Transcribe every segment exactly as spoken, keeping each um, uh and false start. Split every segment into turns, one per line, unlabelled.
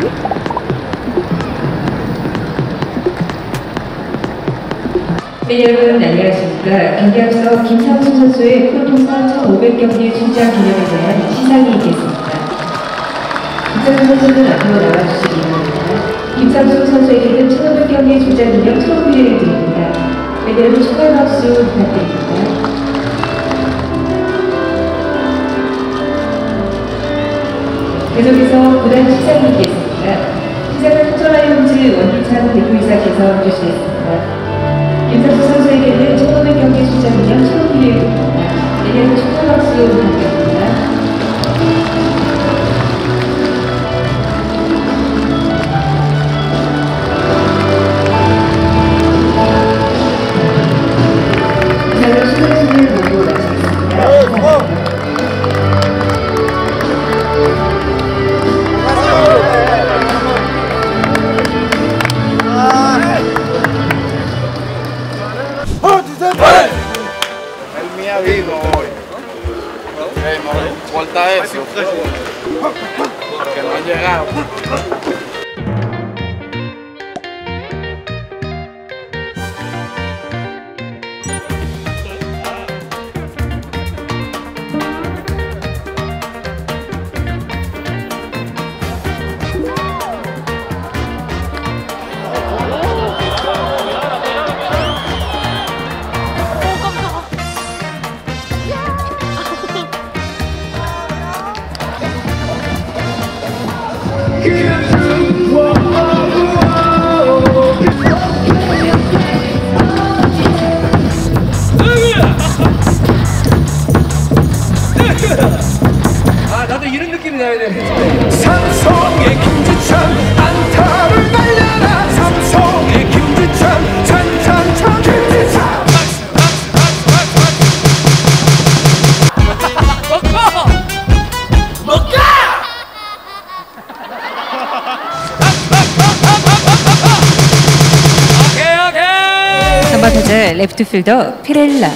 네, 여러분 안녕하십니까. 경기 앞서 김상수 선수의 프로통산 천오백 경기 출장 기념에 대한 시상이 있겠습니다. 김상수 선수는 앞으로 나와주시기 바랍니다. 김상수 선수에게는 천오백 경기 출장 기념 트로피를 드립니다. 네, 여러분 축하 박수 부탁드립니다. 계속해서 구단 시상이 있겠습니다. 시상은 포토라이온즈 원희찬 대표이사께서 주시겠습니다. 김상수 선수에게는 천오백 경기 출장 기념 트로피를 드립니다. 내년 축하 박수 부탁드립니다. 이상으로 시상식을 모두 마치겠습니다.
El mío vino hoy. Hey, no, vuelta eso. Porque no han llegado.
아, 나도 이런 느낌이 나야 돼.
삼성의 김지찬 안타를 날려라. 삼성의 김지찬 찬찬찬 김지찬. 먹고 먹고. 오케이 오케이.
선발 타자 레프트필더 피렐라.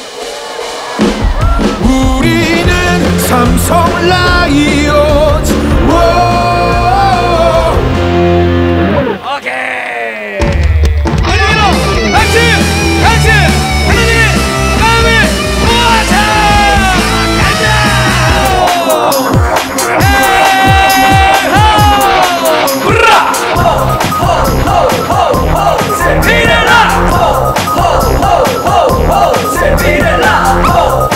우리는 삼성 라이온즈.
오케이. 하나로 박수 박수 하나님 마음을 모아서 가자. 브라. 피렐라. 피렐라.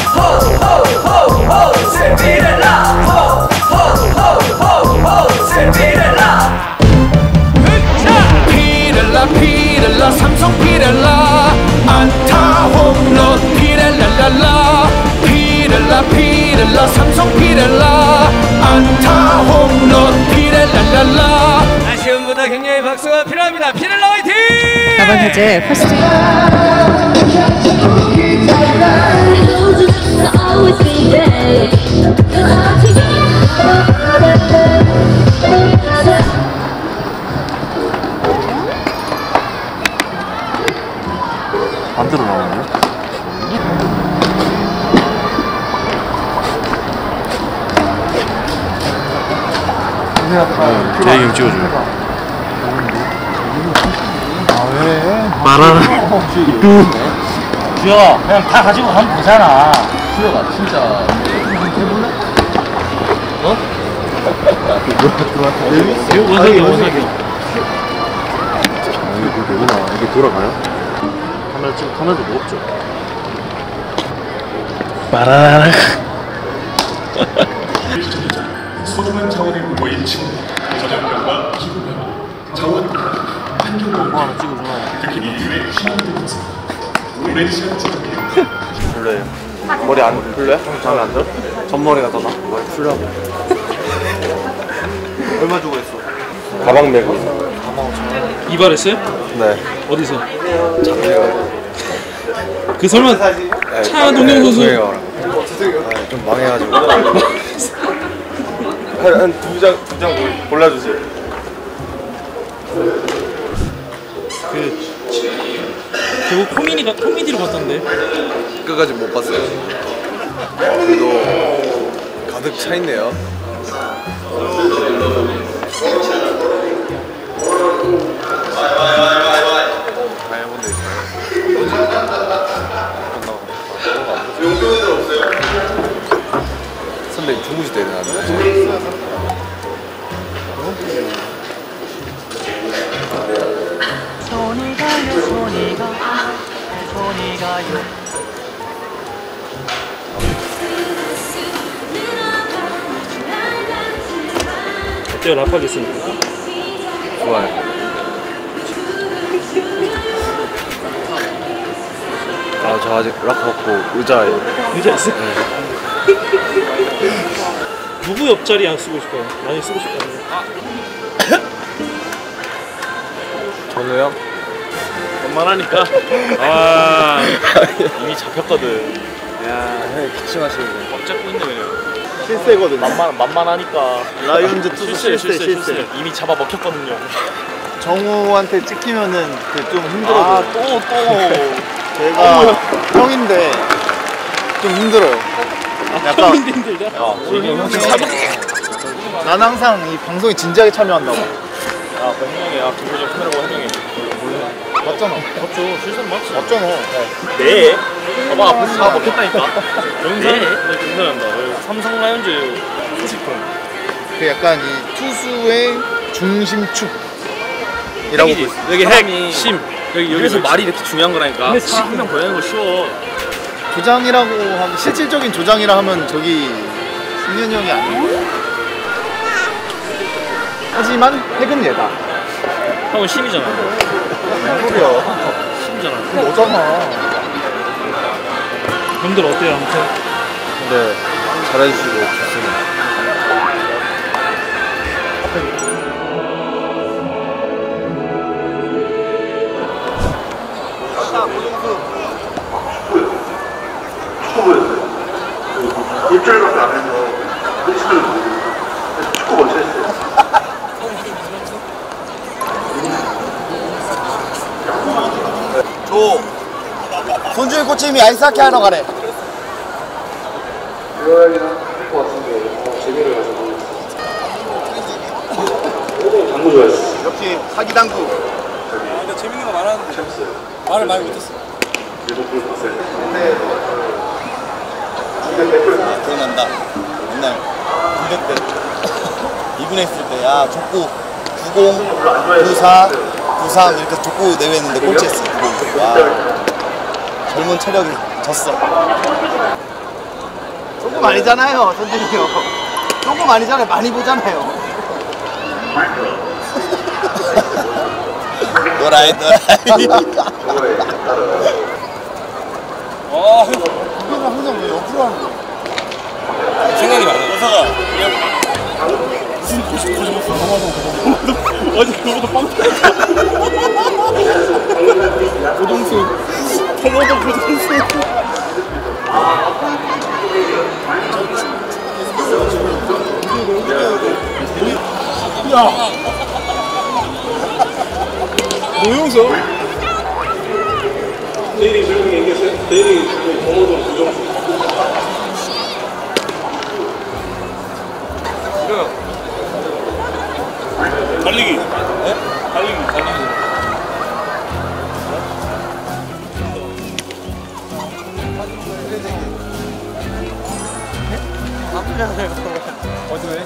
피렐라
피렐라 삼성 피렐라 안타 홈런 피렐라랄라. 피렐라 피렐라 삼성 피렐라 안타 홈런 피렐라랄라.
아쉬움보다 격려의 박수가 필요합니다. 피렐라 화이팅!
사 번 타자 퍼스트.
반대로 나오네. 제 얘기 좀 찍어줘요.
아, 왜?
말하라.
주혁아, 그냥 다 가지고 가면 되잖아. 주혁아, 진짜. 해볼래? 어?
이거 원석이 원석이. 이게 되구나. 이게 돌아가요? 카메라 찍고 카메라도 무겁죠? 말하라.
소중한 자원을 모인 친구, 저작권과 기부가 자원, 환경을
뭐 하나 찍어주나?
특히 인류의 신앙의 모습, 오랜 시간 지속해요.
별로예요. 머리 안 풀려요? 마음에 안 들어? 전머리가 더 나? 머리 풀려. 얼마 주고 했어? 가방 메고.
이발했어요?
네.
어디서?
잡혀요.
그 설마 차동영 선수?
아, 좀 망해가지고. 한두 장, 두 장 골라주세요.
그 결국 코미디가 코미디로 갔던데.
끝까지 못 봤어요. 그래도 가득 차 있네요. 원래 주무실 때 일어나는데.
손이 가요 손이 가 손이 가요
어때요? 랍하겠습니까?
좋아요. 아, 저 아직 락 갖고 의자에.
의자 있어요? 누구 옆자리 안 쓰고 싶어요? 많이 쓰고 싶거든요.
전우요?
원만하니까. 아 이미 잡혔거든.
야, 형이 기침하시는데.
꽉 잡고 있네 그냥.
실세거든.
만만 만만하니까.
라이온즈 투수
실세
실세,
실세
실세.
실세. 이미 잡아 먹혔거든요.
정우한테 찍히면은 그 좀 힘들어요.
아 또 또.
제가 형인데 좀 힘들어요. 약간
힘들다.
난 항상 이 방송에 진지하게 참여한다고.
야, 변명해. 야, 김호정 카메라고 해명해.
맞잖아.
맞죠. 실수는 맞지.
맞잖아.
네. 봐봐, 앞에서 다 먹혔다니까. 경산, 네. 경산한다. 삼성 라이온즈 소식통.
그 약간 이 투수의 중심축이라고 볼 수 있어.
여기 핵, 심. 여기 여기서 말이 이렇게 중요한 거라니까. 한 명 보내는 거 쉬워.
조장이라고 하면 실질적인 조장이라 하면 저기 승현이 형이 아니고. 하지만 핵은 얘다.
형은 심이잖아.
무슨 소리야?
심이잖아.
너잖아.
형들 어때요, 아무튼?
네, 잘해주시고 좋습니다.
일주일밖에 안 해서 끝을 축구 먼저 했어요.
조 손주일 코치님이 아이스하키 하러 가래.
들어야긴 할 것 같은데 어, 재미를 가서 모르겠어요. 당구 좋아했어.
역시 사기당구.
근데 재밌는 거 많았는데 재밌어요. 말을 많이 못했어. 리버풀 봤어요. 네.
기억난다. 옛날 군대 때 이군 했을 때 야 족구 구십, 구사, 구삼 이렇게 족구 대회 했는데 꼴찌했어. 와 젊은 체력이 졌어. 조금 아니잖아요, 선생님 형. 조금 아니잖아요. 많이 보잖아요. 노라이 노라이. 아, 그거는 항상 왜 옆으로 하는 거야?
생각이 많아. 여사가. 무슨 고십 고십 어제 그거보다 빵 고동수. 동호동 고동수. 야. 노영서? 내일이 저기 얘기했어요? 내일이 동호동 고동수. 달리기. 네? 달리기. 달리기. 어디 왜?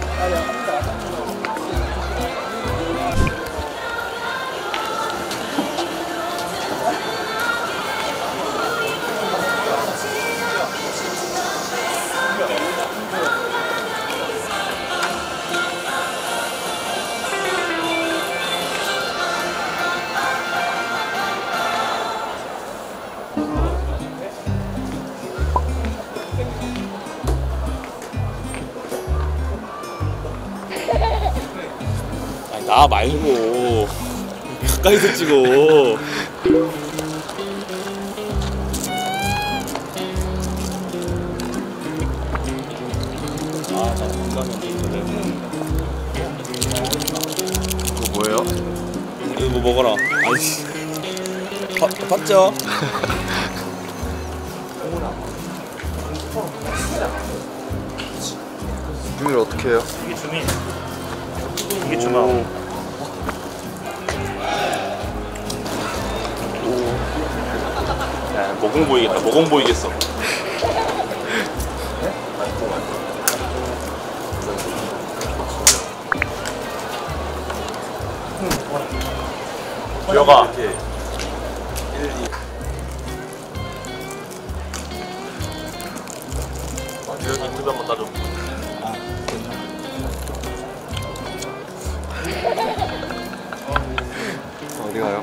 아니 나 말고 가까이서 찍어. 아나 공감이
그거 뭐예요?
이거 뭐 먹어라. 아이씨. 봤죠?
주민을 어떻게 해요?
이게 주민. 이게 주마. 야, 모공 보이겠다. 모공 보이겠어. 여가. 여기 인터뷰 한번 따줘.
어디 가요?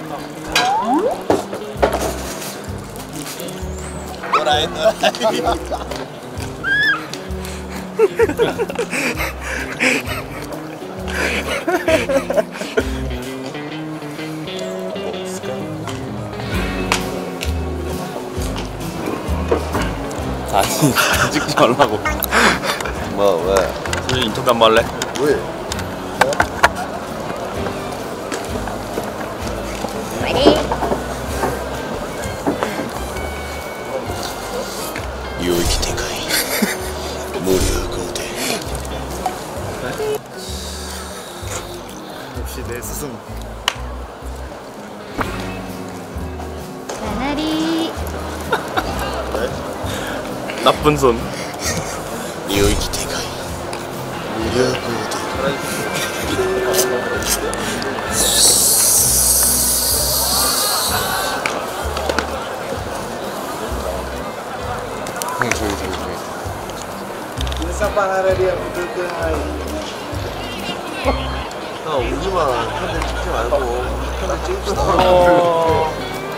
또라이 또라이.
아니 찍지 말라고. 뭐 왜?
우리 인터뷰 한번 할래?
왜?
요이키 테카이 모르고대.
역시 내 스승.
나나리
나쁜 손.
요이키 테카이 모르고대.
형 저기 저기 저기. 아 오지마. 편들 찍지 말고. 편들 찍읍시다.
어...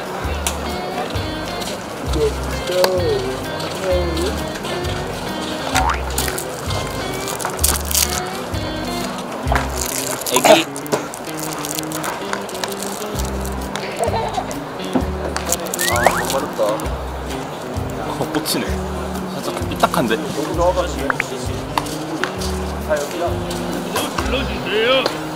애기.
아 너무 어렵다.
어, 꽂히네. 살짝 삐딱한데?
너무 좋아가지고.
불러주세요.